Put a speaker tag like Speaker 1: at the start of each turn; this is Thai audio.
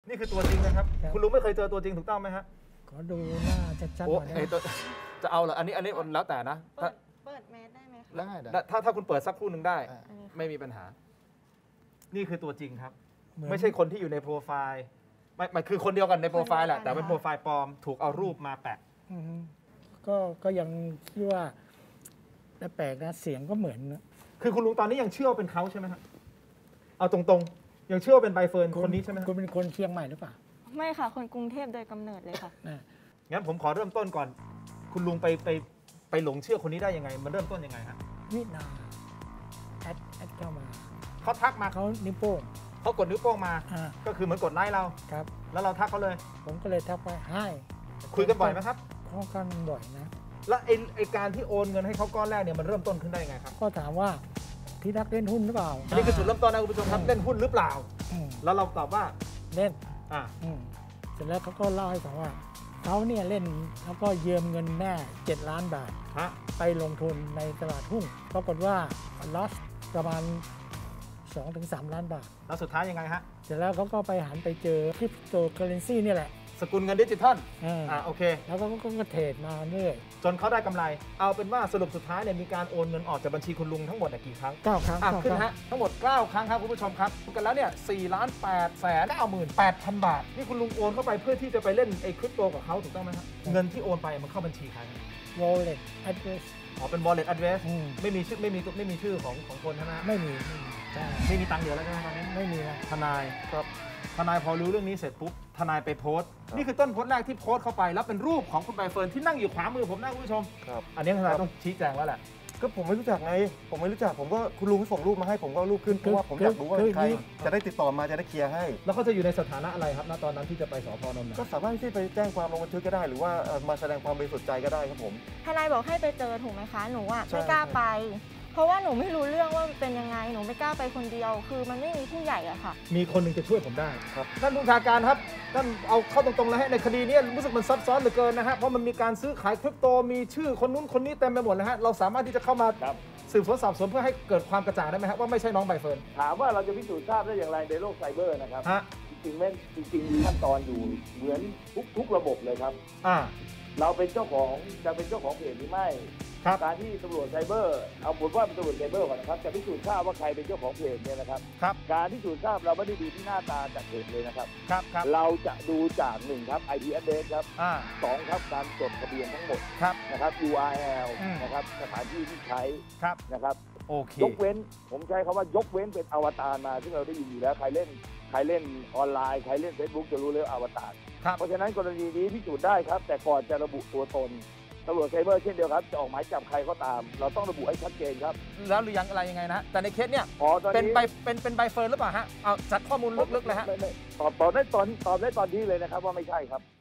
Speaker 1: นี่คือตัวจริงนะครับคุณลุงไม่เคยเจอตัวจริงถูกต้องไหมฮะ
Speaker 2: ขอดูหน้าชัดๆหน่อยนะ
Speaker 1: จะเอาเหรออันนี้แล้วแต่นะ
Speaker 3: เปิดแมสได้ไหมคะ
Speaker 1: ได้ถ้าคุณเปิดสักครู่หนึ่งได้ไม่มีปัญหานี่คือตัวจริงครับไม่ใช่คนที่อยู่ในโปรไฟล์มันคือคนเดียวกันในโปรไฟล์แหละแต่เป็นโปรไฟล์ปลอมถูกเอารูปมาแปะ
Speaker 2: ก็ยังคิดว่าแปลกนะเสียงก็เหมือนนะ
Speaker 1: คือคุณลุงตอนนี้ยังเชื่อเป็นเขาใช่ไหมครับเอาตรงๆยังเชื่อเป็นใบเฟิร์นคนนี้ใช่ไหม
Speaker 2: คุณเป็นคนเชียงใหม่หรือเปล่า
Speaker 3: ไม่ค่ะคนกรุงเทพโดยกำเนิดเลยค่ะ
Speaker 1: งั้นผมขอเริ่มต้นก่อนคุณลุงไปหลงเชื่อคนนี้ได้ยังไงมันเริ่มต้นยังไงฮะ
Speaker 2: เวียดนามแอดเข้ามา
Speaker 1: เขาทักมา
Speaker 2: เขานิ้วโป้ง
Speaker 1: เขากดนิ้วโป้งมาก็คือเหมือนกดไลค์เรา
Speaker 2: ครับ
Speaker 1: แล้วเราทักเขาเลย
Speaker 2: ผมก็เลยทักไปให้
Speaker 1: คุยกันบ่อยไหมครับ
Speaker 2: ค่อนข้างบ่อยนะ
Speaker 1: แล้วไอการที่โอนเงินให้เขาก้อนแรกเนี่ยมันเริ่มต้นขึ้นได้ยังไงครับ
Speaker 2: ก็ถามว่าที่นักเล่นหุ้นหรือเปล่า
Speaker 1: อันนี้คือจุดเริ่มต้นนะคุณผู้ชมครับเล่นหุ้นหรือเปล่าแล้วเราตอบว่า
Speaker 2: เล่นเสร็จแล้วเขาก็เล่าให้ฟังว่าเขาเนี่ยเล่นแล้วก็ยืมเงินแม่7 ล้านบาทไปลงทุนในตลาดหุ้นปรากฏว่าลอสประมาณ2-3 ล้านบาท
Speaker 1: แล้วสุดท้ายยังไงฮะ
Speaker 2: เสร็จแล้วเขาก็ไปหันไปเจอคริปโตเคอเรนซีนี่แหละ
Speaker 1: สกุลเงินดิจิทัลโอเค
Speaker 2: แล้วก็เทรดมาเรื่อย
Speaker 1: จนเขาได้กำไรเอาเป็นว่าสรุปสุดท้ายเนี่ยมีการโอนเงินออกจากบัญชีคุณลุงทั้งหมดกี่ครั้ง
Speaker 2: 9 ครั้ง
Speaker 1: ขึ้นฮะทั้งหมด9 ครั้งครับคุณผู้ชมครับกันแล้วเนี่ย4,898,000 บาทนี่คุณลุงโอนเข้าไปเพื่อที่จะไปเล่นไอ้คริปโตกับเขาถูกต้องไหมครับเงินที่โอนไปมันเข้าบัญชีใคร
Speaker 2: wallet address
Speaker 1: เป็น wallet address ไม่มีชื่อไม่มีชื่อของคนใช่ไหม
Speaker 2: ไม่มี
Speaker 1: ตังค์เดียวแล้วใช่ไหมตอนนี้
Speaker 2: ไม่มีนะ
Speaker 1: ทนายครับทนายพอรู้เรื่องนี้เสร็จปุ๊บทนายไปโพสต์นี่คือต้นโพสต์แรกที่โพสต์เข้าไปแล้วเป็นรูปของคุณใบเฟิร์นที่นั่งอยู่ขวามือผมนะคุณผู้ชม
Speaker 4: ครับ
Speaker 1: อันนี้ทนายต้องชี้แจงแล้วแหละ
Speaker 4: ก็ผมไม่รู้จักไงผมไม่รู้จักผมก็คุณลุงส่งรูปมาให้ผมก็รูปขึ้นเพราะว่าผมอยากรู้ว่าใครจะได้ติดต่อมาจะได้เคลียร์ให้
Speaker 1: แล้วเขาจะอยู่ในสถานะอะไรครับณตอนนั้นที่จะไปสพ.นนท์
Speaker 4: ก็สามารถที่ไปแจ้งความลงบันทึกก็ได้หรือว่ามาแสดงความบริสุทธิ์ใจก็ได้ครับผม
Speaker 3: ทนายบอกให้ไปเจอถูกไหมคะหนูอ่ะไม่กล้าไปเพราะว่าหนูไม่รู้เรื่องว่าเป็นยังไงหนูไม่กล้าไปคนเดียวคือมันไม่มีผู้ใหญ่อะค่ะ
Speaker 1: มีคนหนึ่งจะช่วยผมได้ครับท่านผู้บัญชาการครับท่านเอาเข้าตรงๆเลยฮะในคดีนี้รู้สึกมันซับซ้อนเหลือเกินนะฮะเพราะมันมีการซื้อขายคริปโตมีชื่อคนนู้นคนนี้เต็มไปหมดเลยฮะเราสามารถที่จะเข้ามาสืบสวนสอบสวนเพื่อให้เกิดความกระจ่างได้ไหมครับว่าไม่ใช่น้องใบเฟิร์น
Speaker 5: ถามว่าเราจะพิสูจน์ทราบได้อย่างไรในโลกไซเบอร์นะครับจริงมีขั้นตอนอยู่เหมือนทุกระบบเลยครับเราเป็นเจ้าของจะเป็นเจ้าของเพจหรือไม่การที่ตำรวจไซเบอร์เอาผลว่าเป็นตำรวจไซเบอร์ก่อนนะครับจะพิสูจน์ทราบว่าใครเป็นเจ้าของเพจเนี่ยนะครับการพิสูจน์ทราบเราไม่ได้ดูที่หน้าตาจากเพจเลยนะครับเราจะดูจาก1ครับ IP address ครับ2ครับการจดทะเบียนทั้งหมดนะครับ URL นะครับสถานที่ที่ใช้นะครับยกเว้นผมใช้คำว่ายกเว้นเป็นอวตารมาซึ่งเราได้ยินอยู่แล้วใครเล่นออนไลน์ใครเล่น Facebook จะรู้เลยอวตารเพราะฉะนั้นกรณีนี้พิสูจน์ได้ครับแต่ก่อนจะระบุตัวตนตำรวจไซเบอร์เช่นเดียวครับจะออกหมายจับใครก็ตามเราต้องระบุให้ชัดเจนครับ
Speaker 1: แล้วหรือยังอะไรยังไงนะแต่ในเคสเนี่ยเป็นใบเฟิร์นหรือเปล่าฮะเอาจัดข้อมูลลึกๆเลยฮะ
Speaker 5: ตอบได้ตอนนี้เลยนะครับว่าไม่ใช่ครับ